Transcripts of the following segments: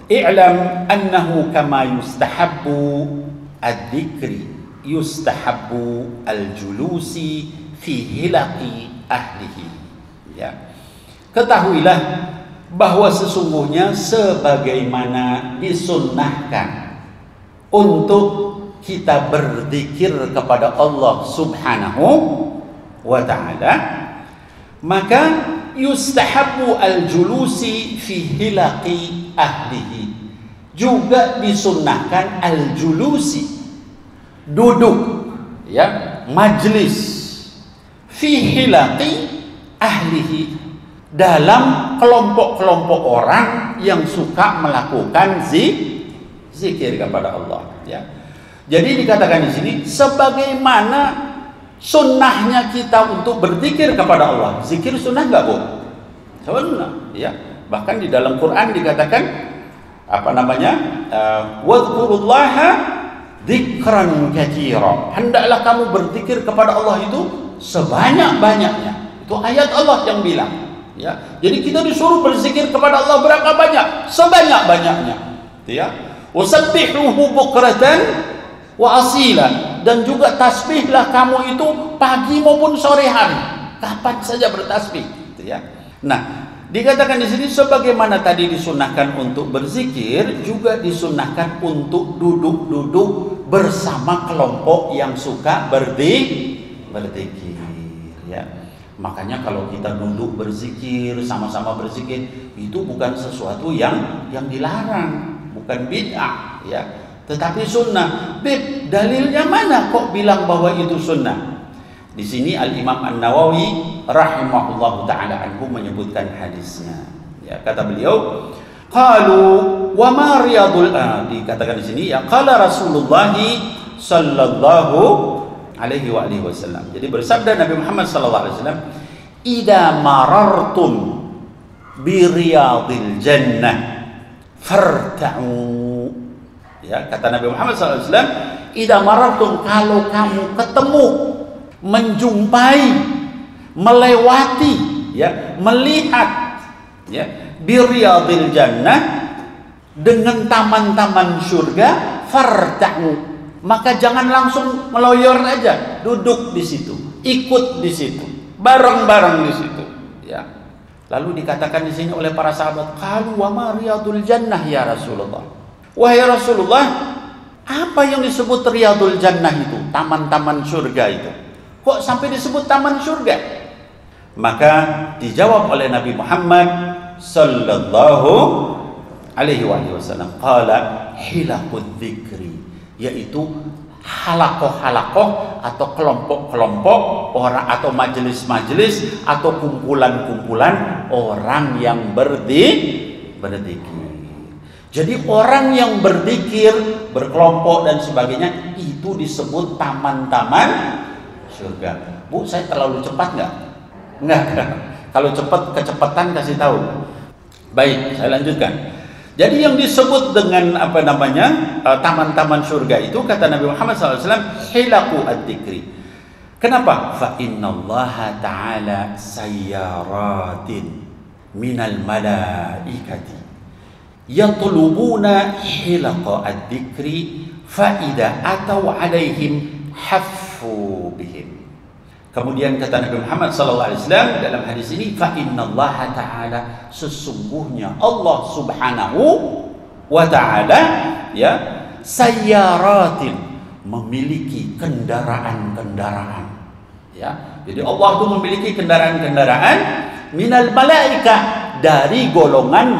i'lam annahu kama yustahabbu ad-dzikri yustahabbu al-julusi fi hilaqi ahlihi. Ya. Ketahuilah bahwa sesungguhnya sebagaimana disunnahkan untuk kita berzikir kepada Allah Subhanahu wa ta'ala, maka yustahabbu al-julusi fi hilaqi ahlihi, juga disunnahkan al-julusi, duduk, ya, majlis, fi hilaqi ahlihi, dalam kelompok-kelompok orang yang suka melakukan zikir kepada Allah, ya. Jadi dikatakan di sini sebagaimana sunnahnya kita untuk berzikir kepada Allah. Zikir sunnah enggak, Bu? Sunnah, ya. Bahkan di dalam Quran dikatakan apa namanya? Wadhkurullaha dzikran katsira. Hendaklah kamu berzikir kepada Allah itu sebanyak-banyaknya. Itu ayat Allah yang bilang. Ya, jadi kita disuruh berzikir kepada Allah berapa banyak? Sebanyak-banyaknya. Ya. Wasabbihuhu bukratan wa asila, dan juga tasbihlah kamu itu pagi maupun sore hari, kapan saja bertasbih, gitu ya. Nah, dikatakan di sini sebagaimana tadi disunahkan untuk berzikir, juga disunahkan untuk duduk-duduk bersama kelompok yang suka berzikir, ya. Makanya kalau kita duduk berzikir, sama-sama berzikir, itu bukan sesuatu yang dilarang, bukan bid'ah, ya, tetapi sunnah. Dalilnya mana kok bilang bahwa itu sunnah? Di sini Al-Imam An-Nawawi rahimahullahu taala anhu menyebutkan hadisnya. Ya, kata beliau, qalu wa ma riyadul, dikatakan di sini ya, qala Rasulullah sallallahu alaihi wa alihi wasallam. Jadi bersabda Nabi Muhammad sallallahu alaihi wasallam, "Idza marartum bi riyadil jannah farta'u." Ya, kata Nabi Muhammad sallallahu alaihi wasallam, "Idza marartum," kalau kamu ketemu, menjumpai, melewati, ya, melihat, ya, bi riyadil jannah, dengan taman-taman surga, farta'u, maka jangan langsung meloyor aja, duduk di situ, ikut di situ, bareng-bareng di situ, ya. Lalu dikatakan di sini oleh para sahabat, qalu wa ma riyadul jannah ya Rasulullah. Wahai Rasulullah, apa yang disebut riyadul jannah itu, taman-taman surga itu? Kok sampai disebut taman surga? Maka dijawab oleh Nabi Muhammad sallallahu alaihi wasallam, qala hilaqud dzikri, yaitu halakoh-halakoh atau kelompok-kelompok orang, atau majelis-majelis atau kumpulan-kumpulan orang yang berzikir. Jadi orang yang berzikir, berkelompok dan sebagainya, itu disebut taman-taman surga. Bu, saya terlalu cepat nggak? Enggak. Kalau cepat, kecepatan kasih tahu. Baik, saya lanjutkan. Jadi yang disebut dengan apa namanya taman-taman surga itu, kata Nabi Muhammad SAW, hilaqu ad-dzikri. Kenapa? Fa innallaha ta'ala sayyaratin minal malaikati yatlubuna hilaqa ad-dzikri fa idza atau alaihim haffu bihim. Kemudian kata Nabi Muhammad SAW dalam hadis ini, fa innallaha ta'ala, sesungguhnya Allah Subhanahu wa ta'ala, ya, sayyaratin, memiliki kendaraan-kendaraan, ya. Jadi Allah itu memiliki kendaraan-kendaraan minal malaika, dari golongan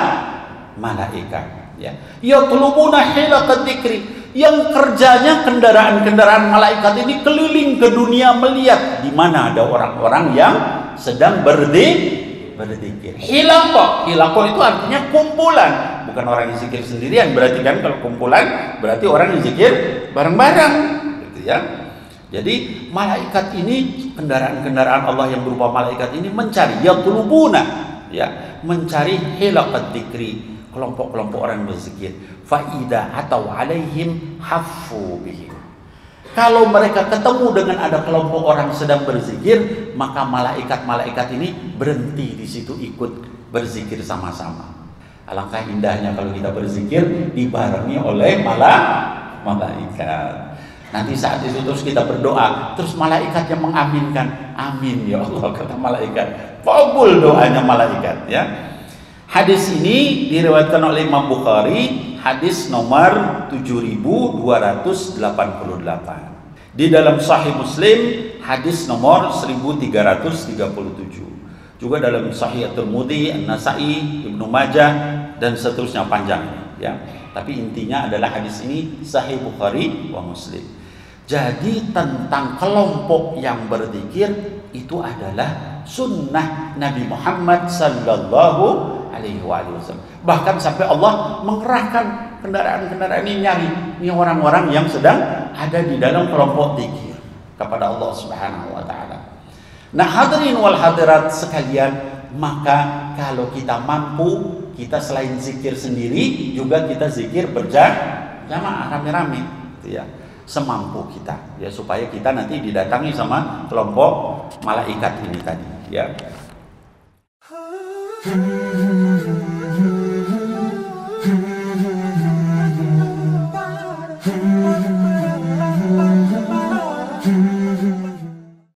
malaikat, ya. Yatlubuna hilaqad dzikri, yang kerjanya kendaraan-kendaraan malaikat ini keliling ke dunia melihat di mana ada orang-orang yang sedang berzikir. Hilaqah itu artinya kumpulan, bukan orang yang zikir sendirian. Berarti kan kalau kumpulan berarti orang yang zikir bareng-bareng, gitu ya. Jadi malaikat ini, kendaraan-kendaraan Allah yang berupa malaikat ini mencari, yatlubuna, ya, mencari hilaqad dzikri, kelompok-kelompok orang berzikir. Faida atau alaihim haffu bihim, kalau mereka ketemu dengan ada kelompok orang sedang berzikir, maka malaikat-malaikat ini berhenti di situ, ikut berzikir sama-sama. Alangkah indahnya kalau kita berzikir dibarengi oleh malaikat. Nanti saat itu terus kita berdoa, terus malaikat yang mengaminkan, amin ya Allah, kata malaikat. Kabul doanya malaikat, ya. Hadis ini diriwayatkan oleh Imam Bukhari, hadis nomor 7288. Di dalam Sahih Muslim, hadis nomor 1337. Juga dalam Sahih At-Tirmidzi, An-Nasa'i, Ibnu Majah dan seterusnya panjang, ya. Tapi intinya adalah hadis ini Sahih Bukhari wa Muslim. Jadi tentang kelompok yang berzikir itu adalah sunnah Nabi Muhammad sallallahu alaihi wasallam. Bahkan sampai Allah mengerahkan kendaraan-kendaraan ini nyari ini orang-orang yang sedang ada di dalam kelompok zikir kepada Allah Subhanahu wa taala. Nah, hadirin wal hadirat sekalian, maka kalau kita mampu, kita selain zikir sendiri juga kita zikir berjamaah rame-rame, gitu ya. Semampu kita, ya, supaya kita nanti didatangi sama kelompok malaikat ini tadi, ya.